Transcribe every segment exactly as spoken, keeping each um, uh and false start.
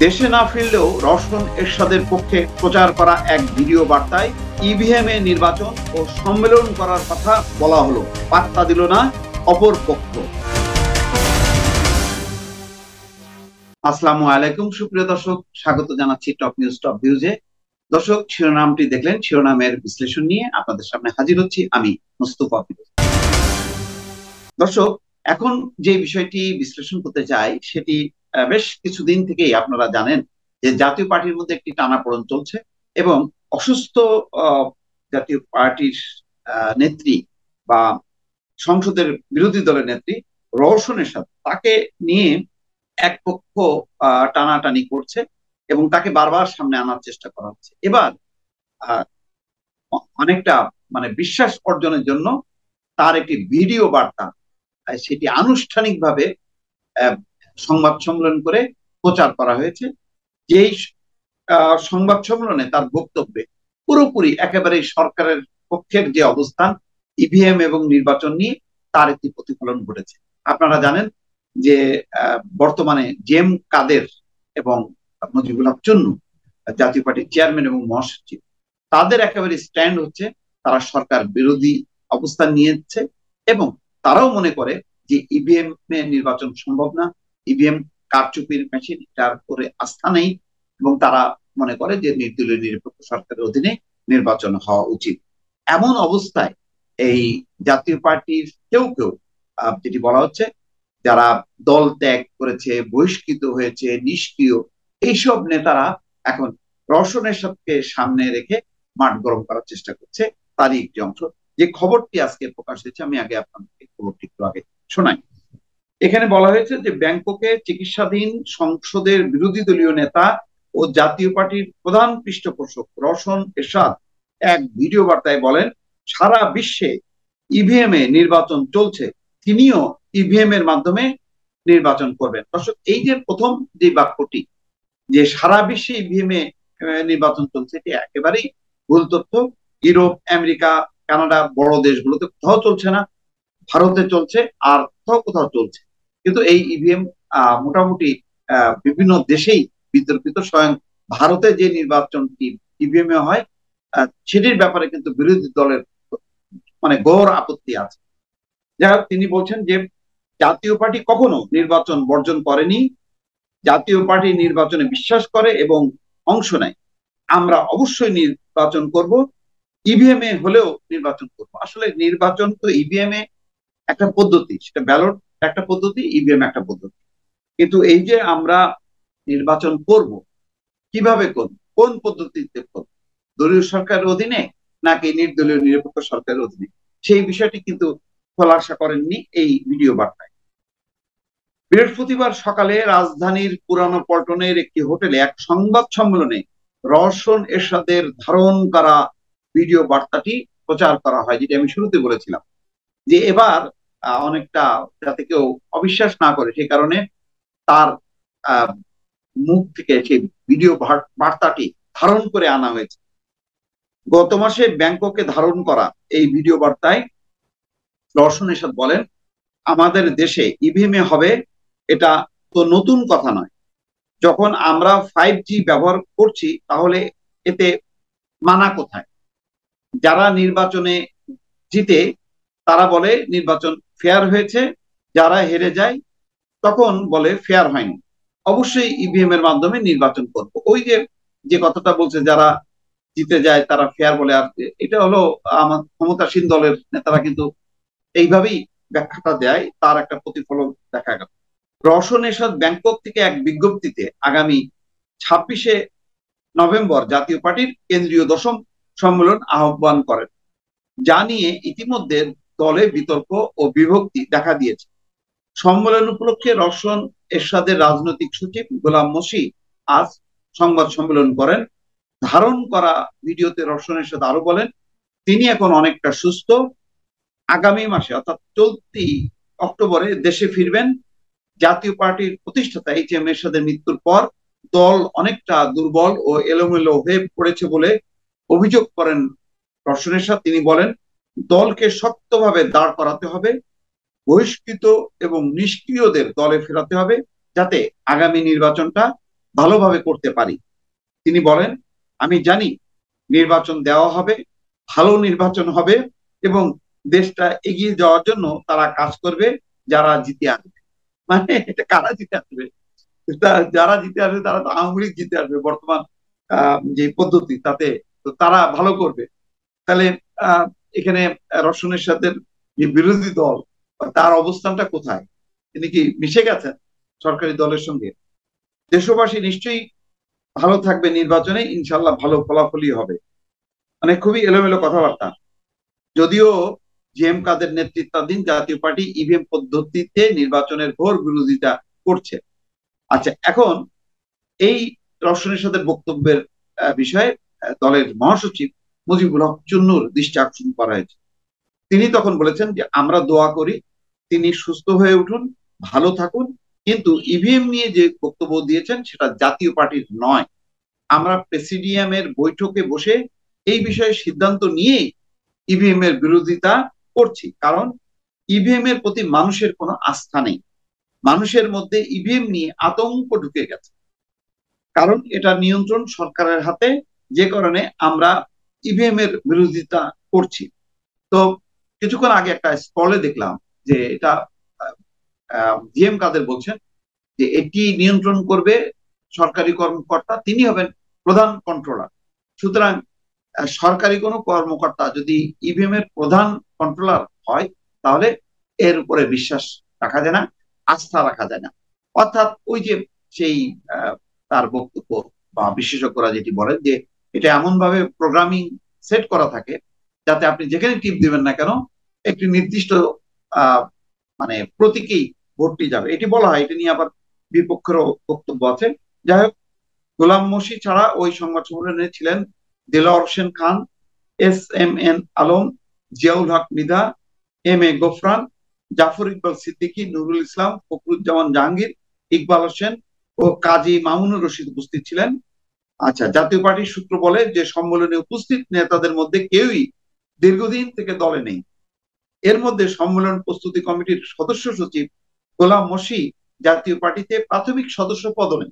দেশে না ফিরলেও রওশন এরশাদের পক্ষে প্রচার করা এক ভিডিও বার্তায় ইভিএম এ নির্বাচন ও সম্মেলন করার কথা বলা হলো, পাত্তা দিল না অপর পক্ষ। আসসালামু আলাইকুম সুপ্রিয় দর্শক, স্বাগত জানাচ্ছি টপ নিউজ টপ ভিউজে। দর্শক, শিরোনামটি দেখলেন, শিরোনামের বিশ্লেষণ নিয়ে আপনাদের সামনে হাজির হচ্ছি আমি মোস্তফা ফিরোজ। দর্শক, এখন যে বিষয়টি বিশ্লেষণ করতে চাই সেটি বেশ কিছুদিন থেকেই আপনারা জানেন যে জাতীয় পার্টির মধ্যে একটি টানাপোড়েন চলছে এবং অসুস্থ জাতীয় পার্টির নেত্রী বা সংসদের বিরোধী দলের নেত্রী রওশন এরশাদ, তাকে নিয়ে এক পক্ষ টানাটানি করছে এবং তাকে বারবার সামনে আনার চেষ্টা করা হচ্ছে। এবার অনেকটা মানে বিশ্বাস অর্জনের জন্য তার একটি ভিডিও বার্তা, সেটি আনুষ্ঠানিকভাবে সংবাদ সম্মেলন করে প্রচার করা হয়েছে। যেই সংবাদ সম্মেলনে তার বক্তব্যে পুরোপুরি একেবারে সরকারের পক্ষের যে অবস্থান ইভিএম এবং নির্বাচন নিয়ে তার একটি প্রতিফলন ঘটেছে। আপনারা জানেন যে বর্তমানে জেম কাদের এবং মুজিবুল হক চুন্নু, জাতীয় পার্টির চেয়ারম্যান এবং মহাসচিব, তাদের একেবারে স্ট্যান্ড হচ্ছে তারা সরকার বিরোধী অবস্থান নিয়েছে এবং তারাও মনে করে যে ইভিএম এ নির্বাচন সম্ভব না, ইভিএম কারচুপির মেশিন, এটার উপরে আস্থা নেই এবং তারা মনে করে যে নির্দলীয় নিরপেক্ষ সরকারের অধীনে নির্বাচন হওয়া উচিত। এমন অবস্থায় এই জাতীয় পার্টির কেউ কেউ, যেটি বলা হচ্ছে, যারা দল ত্যাগ করেছে, বহিষ্কৃত হয়েছে, নিষ্ক্রিয়, এইসব নেতারা এখন রওশন এরশাদকে সামনে রেখে মাঠ গরম করার চেষ্টা করছে। তারই একটি অংশ যে খবরটি আজকে প্রকাশ হয়েছে, আমি আগে আপনাদেরকে খবরটি একটু আগে শোনাই। এখানে বলা হয়েছে যে ব্যাংককে চিকিৎসাধীন সংসদের বিরোধী দলীয় নেতা ও জাতীয় পার্টির প্রধান পৃষ্ঠপোষক রওশন এরশাদ এক ভিডিও বার্তায় বলেন, সারা বিশ্বে ইভিএম এ নির্বাচন চলছে, তিনিও ইভিএম এর মাধ্যমে নির্বাচন করবেন। দর্শক, এই যে প্রথম যে বাক্যটি, যে সারা বিশ্বে ইভিএম এ নির্বাচন চলছে, এটি একেবারেই ভুল তথ্য। ইউরোপ, আমেরিকা, কানাডা, বড় দেশগুলোতে কোথাও চলছে না, ভারতে চলছে আর কোথাও কোথাও চলছে, কিন্তু এই ইভিএম মোটামুটি বিভিন্ন দেশেই বিতর্কিত। স্বয়ং ভারতে যে নির্বাচনটি ইভিএম এ হয় সেটির ব্যাপারে কিন্তু বিরোধী দলের মানে গৌর আপত্তি আছে। যাই হোক, তিনি বলছেন যে জাতীয় পার্টি কখনো নির্বাচন বর্জন করেনি, জাতীয় পার্টি নির্বাচনে বিশ্বাস করে এবং অংশ নেয়। আমরা অবশ্যই নির্বাচন করব, ইভিএম এ হলেও নির্বাচন করব। আসলে নির্বাচন তো ইভিএম এ একটা পদ্ধতি, সেটা ব্যালট একটা পদ্ধতি, ইভিএম একটা পদ্ধতি, কিন্তু এই যে আমরা নির্বাচন করব, কিভাবে করব, কোন পদ্ধতিতে করব, দলীয় সরকারের অধীনে নাকি নির্দলীয় নিরপেক্ষ সরকারের অধীনে, সেই বিষয়টি কিন্তু খোলাসা করেননি এই ভিডিও বার্তায়। বৃহস্পতিবার সকালে রাজধানীর পুরানো পল্টনের একটি হোটেলে এক সংবাদ সম্মেলনে রওশন এরশাদের ধারণ করা ভিডিও বার্তাটি প্রচার করা হয়, যেটা আমি শুরুতে বলেছিলাম যে এবার অনেকটা যাতে কেউ অবিশ্বাস না করে সেই কারণে তার মুখ থেকে সেই ভিডিও বার্তাটি ধারণ করে আনা হয়েছে। গত মাসে ব্যাংককে ধারণ করা এই ভিডিও বার্তায় রওশন এরশাদ বলেন, আমাদের দেশে ইভিএম এ হবে, এটা তো নতুন কথা নয়। যখন আমরা ফাইভ জি ব্যবহার করছি তাহলে এতে মানা কোথায়? যারা নির্বাচনে জিতে তারা বলে নির্বাচন ফেয়ার হয়েছে, যারা হেরে যায় তখন বলে ফেয়ার হয়নি। অবশ্যই ইভিএম এর মাধ্যমে নির্বাচন করব। ওই যে যে কথাটা বলছে, যারা জিতে যায় তারা ফেয়ার বলে, আর এটা হলো আমার ক্ষমতাসীন দলের নেতারা কিন্তু এইভাবেই ব্যাখ্যাটা দেয়, তার একটা প্রতিফলন দেখা গেল। রওশন এরশাদ ব্যাংকক থেকে এক বিজ্ঞপ্তিতে আগামী ছাব্বিশে নভেম্বর জাতীয় পার্টির কেন্দ্রীয় দশম সম্মেলন আহ্বান করেন, যা নিয়ে ইতিমধ্যে দলে বিতর্ক ও বিভক্তি দেখা দিয়েছে। সম্মেলন উপলক্ষে রওশন এরশাদের রাজনৈতিক সচিব গোলাম মসি আজ সংবাদ সম্মেলন করেন। ধারণ করা ভিডিওতে রওশন এরশাদ আরো বলেন, তিনি এখন অনেকটা সুস্থ, আগামী মাসে অর্থাৎ চলতি অক্টোবরে দেশে ফিরবেন। জাতীয় পার্টির প্রতিষ্ঠাতা এইচ এম এরশাদের মৃত্যুর পর দল অনেকটা দুর্বল ও এলোমেলো হয়ে পড়েছে বলে অভিযোগ করেন রওশন এরশাদ। তিনি বলেন, দলকে শক্তভাবে দাঁড় করাতে হবে, বহিষ্কৃত এবং নিষ্ক্রিয়দের দলে ফেরাতে হবে, যাতে আগামী নির্বাচনটা ভালোভাবে করতে পারি। তিনি বলেন, আমি জানি নির্বাচন দেওয়া হবে, ভালো নির্বাচন হবে এবং দেশটা এগিয়ে যাওয়ার জন্য তারা কাজ করবে যারা জিতে আসবে। মানে এটা কারা জিতে আসবে? যারা জিতে আসবে তারা তো আওয়ামী লীগ জিতে আসবে বর্তমান যে পদ্ধতি, তাতে তো তারা ভালো করবে। তাহলে আহ এখানে রওশন এরশাদের যে বিরোধী দল, তার অবস্থানটা কোথায়? তিনি কি মিশে গেছেন সরকারি দলের সঙ্গে? দেশবাসী নিশ্চয়ই ভালো থাকবে, নির্বাচনে ইনশাল্লাহ ভালো ফলাফলই হবে। মানে খুবই এলোমেলো কথাবার্তা। যদিও জি এম কাদের নেতৃত্বাধীন জাতীয় পার্টি ইভিএম পদ্ধতিতে নির্বাচনের ঘোর বিরোধিতা করছে। আচ্ছা, এখন এই রওশন এরশাদের বক্তব্যের বিষয়ে দলের মহাসচিব মুজিবুল হক চুন্নুর দৃষ্টি আকর্ষণ করা হয়েছে। তিনি তখন বলেছেন যে আমরা দোয়া করি তিনি সুস্থ হয়ে উঠুন, ভালো থাকুন, কিন্তু ইভিএম নিয়ে যে বক্তব্য দিয়েছেন সেটা জাতীয় পার্টির নয়। আমরা প্রেসিডিয়ামের বৈঠকে বসে এই বিষয়ে সিদ্ধান্ত নিয়ে ইভিএম এর বিরোধিতা করছি, কারণ ইভিএম এর প্রতি মানুষের কোনো আস্থা নেই। মানুষের মধ্যে ইভিএম নিয়ে আতঙ্ক ঢুকে গেছে, কারণ এটা নিয়ন্ত্রণ সরকারের হাতে, যে কারণে আমরা ইভিএম এর বিরোধিতা করছি। তো কিছুক্ষণ আগে একটা স্কলে দেখলাম যে এটা জি এম কাদের বলছেন যে এটি নিয়ন্ত্রণ করবে সরকারি কর্মকর্তা, তিনি হবেন প্রধান কন্ট্রোলার। সুতরাং সরকারি কোনো কর্মকর্তা যদি ইভিএম এর প্রধান কন্ট্রোলার হয়, তাহলে এর উপরে বিশ্বাস রাখা যায় না, আস্থা রাখা যায় না। অর্থাৎ ওই যে সেই তার বক্তব্য বা বিশেষজ্ঞরা যেটি বলেন যে এটা এমন ভাবে প্রোগ্রামিং সেট করা থাকে যাতে আপনি যেখানে টিপ দিবেন না কেন একটি নির্দিষ্ট আহ মানে প্রতীকেই ভোটটি যাবে, এটি বলা হয়। এটি নিয়ে আবার বিপক্ষেরও বক্তব্য আছে। যাই হোক, গোলাম মসি ছাড়া ওই সংবাদ সম্মেলনে ছিলেন Delwar Hossain Khan, S M N Alam, Ziaul Haque Mridha, M A Gofran, Zafar Iqbal Siddiqui, Nurul Islam, Fakhruzzaman Jahangir, Iqbal Hossain ও কাজী মামুনুর রশিদ উপস্থিত ছিলেন। আচ্ছা, জাতীয় পার্টির সূত্র বলে যে সম্মেলনে উপস্থিত নেতাদের মধ্যে কেউই দীর্ঘদিন থেকে দলে নেই। এর মধ্যে সম্মেলন প্রস্তুতি কমিটির সদস্য সচিব গোলাম মসি জাতীয় পার্টিতে প্রাথমিক সদস্য পদ নেন।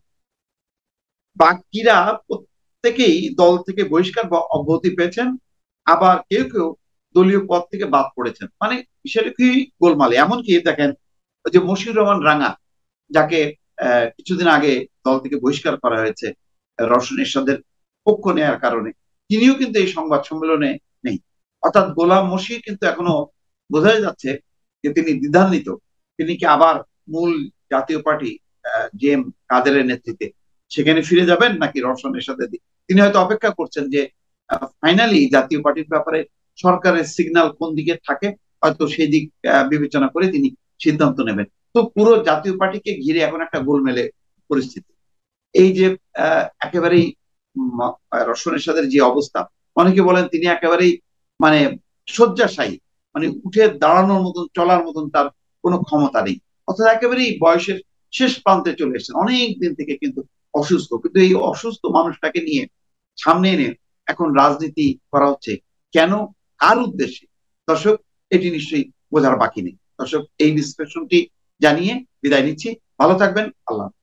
বাকিরা প্রত্যেকেই দল থেকে বহিষ্কার বা অব্যাহতি পেয়েছেন, আবার কেউ কেউ দলীয় পদ থেকে বাদ পড়েছেন। মানে বিষয়টা কি গোলমালে। এমনকি দেখেন ওই যে মশিউর রহমান রাঙা, যাকে আহ কিছুদিন আগে দল থেকে বহিষ্কার করা হয়েছে রওশন এরশাদের পক্ষ নেওয়ার কারণে, তিনিও কিন্তু এই সংবাদ সম্মেলনে নেই। অর্থাৎ গোলাম মসি কিন্তু এখনো বোঝা যাচ্ছে যে তিনি দ্বিধান্বিত, তিনি কি আবার মূল জাতীয় পার্টি জি এম কাদেরের নেতৃত্বে সেখানে ফিরে যাবেন নাকি রওশন এরশাদের দিক। তিনি হয়তো অপেক্ষা করছেন যে ফাইনালি জাতীয় পার্টির ব্যাপারে সরকারের সিগন্যাল কোন দিকে থাকে, হয়তো সেই দিক বিবেচনা করে তিনি সিদ্ধান্ত নেবেন। তো পুরো জাতীয় পার্টিকে ঘিরে এখন একটা গোলমেলে পরিস্থিতি। এই যে একেবারেই রওশন এরশাদের যে অবস্থা, অনেকে বলেন তিনি একেবারেই মানে শয্যাশায়ী, মানে উঠে দাঁড়ানোর মতন চলার মতন তার কোনো ক্ষমতা নেই, অর্থাৎ একেবারেই বয়সের শেষ প্রান্তে চলে এসেছেন, অনেক দিন থেকে কিন্তু অসুস্থ। কিন্তু এই অসুস্থ মানুষটাকে নিয়ে সামনে এনে এখন রাজনীতি করা হচ্ছে কেন, কার উদ্দেশ্যে? দর্শক, এটি নিশ্চয়ই বোঝার বাকি নেই। দর্শক, এই বিশ্লেষণটি জানিয়ে বিদায় নিচ্ছি। ভালো থাকবেন। আল্লাহ।